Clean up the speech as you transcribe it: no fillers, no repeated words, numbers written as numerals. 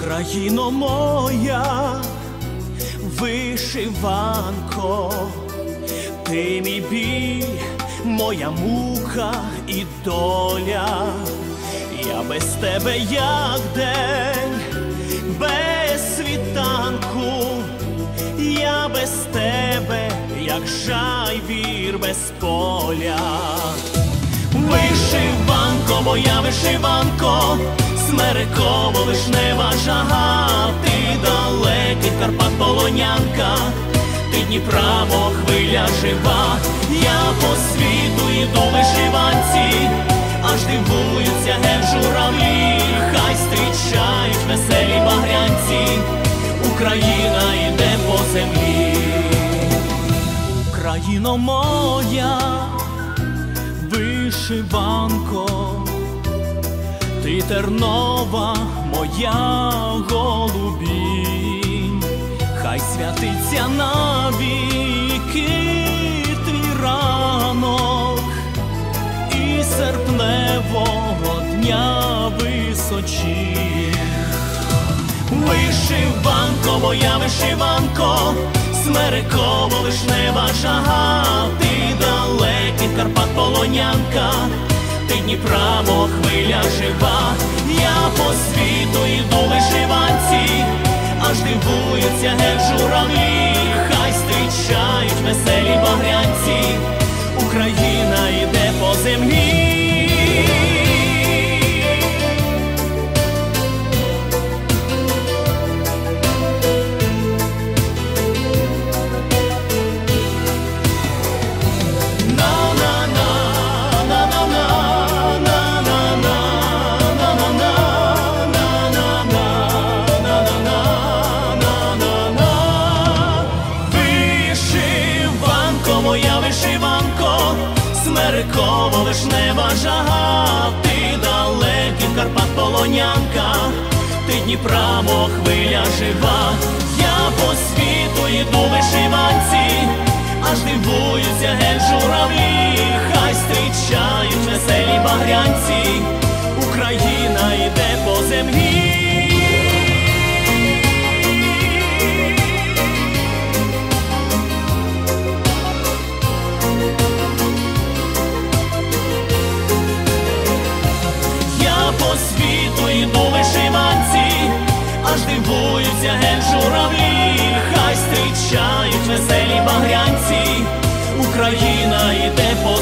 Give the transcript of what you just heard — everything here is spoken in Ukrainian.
Україно моя, вишиванко, ти мій біль, моя мука і доля. Я без тебе як день, без світанку, я без тебе як жайвір без поля. Вишиванко, моя вишиванко, смереково-вишнева жага, ти далекий Карпат полонянка, ти Дніпра, мов хвиля жива. Я по світу йду в вишиванці, аж дивуються ген-журавлі, хай зустрічають веселі багрянці, Україна йде по землі. Україно моя, вишиванко, ти тернова моя голубінь, хай святиться навіки твій ранок і серпневого дня височінь. Вишиванко, моя вишиванко, смереково-вишнева жага, ти далекий Карпат полонянка, ти Дніпра, мов хвиля жива. Я по світу йду в вишиванці, аж дивуються ген-журавлі, хай зустрічають веселі багрянці, Україна йде по землі. Моя вишиванко, смереково-вишнева жага, ти далекий Карпат полонянка, ти Дніпра, мов хвиля жива. Я по світу йду в вишиванці, аж дивуються ген-журавлі, хай зустрічають веселі багрянці, Україна йде по землі. По світу йду в вишиванці, аж дивуються ген-журавлі, хай зустрічають веселі багрянці, Україна йде по